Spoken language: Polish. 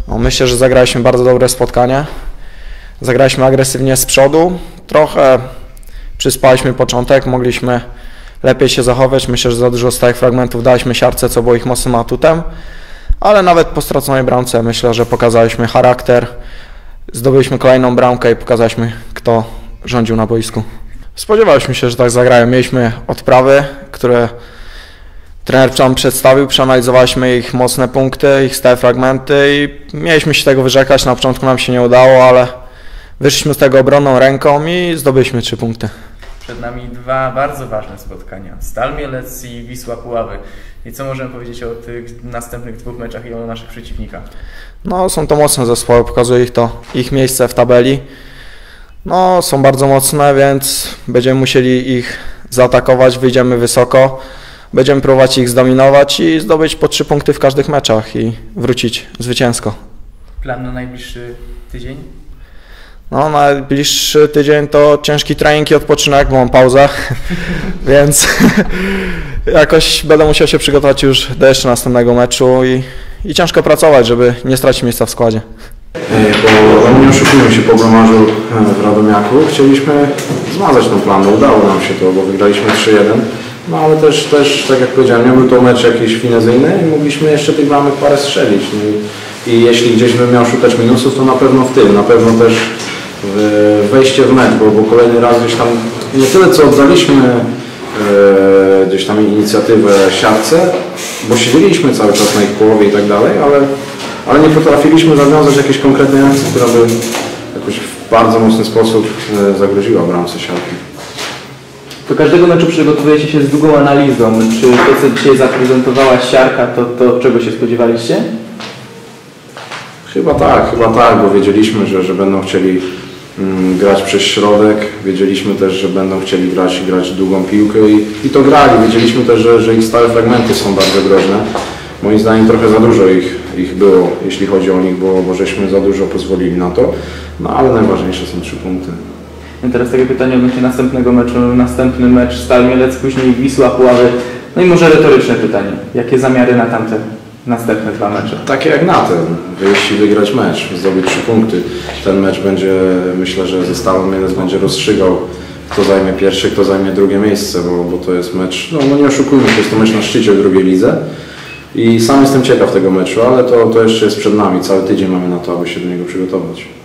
No, myślę, że zagraliśmy bardzo dobre spotkanie. Zagraliśmy agresywnie z przodu. Trochę przyspaliśmy początek, mogliśmy lepiej się zachować. Myślę, że za dużo stałych fragmentów daliśmy Siarce, co było ich mocnym atutem. Ale nawet po straconej bramce myślę, że pokazaliśmy charakter. Zdobyliśmy kolejną bramkę i pokazaliśmy, kto rządził na boisku. Spodziewaliśmy się, że tak zagrają. Mieliśmy odprawy, które trener nam przedstawił, przeanalizowaliśmy ich mocne punkty, ich stałe fragmenty i mieliśmy się tego wyrzekać. Na początku nam się nie udało, ale wyszliśmy z tego obronną ręką i zdobyliśmy 3 punkty. Przed nami 2 bardzo ważne spotkania. Stal Mielec i Wisła Puławy. I co możemy powiedzieć o tych następnych 2 meczach i o naszych przeciwnikach? No, są to mocne zespoły, pokazuje ich miejsce w tabeli. No, są bardzo mocne, więc będziemy musieli ich zaatakować, wyjdziemy wysoko. Będziemy próbować ich zdominować i zdobyć po 3 punkty w każdych meczach i wrócić zwycięsko. Plan na najbliższy tydzień? No, najbliższy tydzień to ciężki trening i odpoczynek, bo mam pauzę, więc jakoś będę musiał się przygotować już do jeszcze następnego meczu i ciężko pracować, żeby nie stracić miejsca w składzie. Bo nie oszukujmy się, po blamarzu w Radomiaku chcieliśmy zmazać ten plan. Udało nam się to, bo wygraliśmy 3-1. No ale też, tak jak powiedziałem, nie był to mecz jakiś finezyjny i mogliśmy jeszcze tych bramek parę strzelić. No i jeśli gdzieś bym miał szukać minusów, to na pewno w tym, na pewno też wejście w mecz, bo kolejny raz gdzieś tam, nie tyle co oddaliśmy gdzieś tam inicjatywę Siarce, bo siedzieliśmy cały czas na ich połowie i tak dalej, ale nie potrafiliśmy zawiązać jakiejś konkretnej akcji, która by jakoś w bardzo mocny sposób zagroziła bramce Siarki. Do każdego meczu przygotowujecie się z długą analizą. Czy to, co dzisiaj zaprezentowała Siarka, to czego się spodziewaliście? Chyba tak, bo wiedzieliśmy, że będą chcieli grać przez środek, wiedzieliśmy też, że będą chcieli grać długą piłkę i to grali. Wiedzieliśmy też, że ich stałe fragmenty są bardzo groźne. Moim zdaniem trochę za dużo ich było, jeśli chodzi o nich, bo żeśmy za dużo pozwolili na to, no ale najważniejsze są 3 punkty. I teraz takie pytanie odnośnie następnego meczu. Następny mecz Stal Mielec, później Wisła Puławy. No i może retoryczne pytanie. Jakie zamiary na tamte następne 2 mecze? Takie jak na ten. Wyjść i wygrać mecz, zdobyć 3 punkty. Ten mecz będzie, myślę, że ze Stalą Mielec będzie rozstrzygał, kto zajmie pierwsze, kto zajmie drugie miejsce, bo to jest mecz, no nie oszukujmy się, jest to mecz na szczycie w drugiej lidze. I sam jestem ciekaw tego meczu, ale to jeszcze jest przed nami. Cały tydzień mamy na to, aby się do niego przygotować.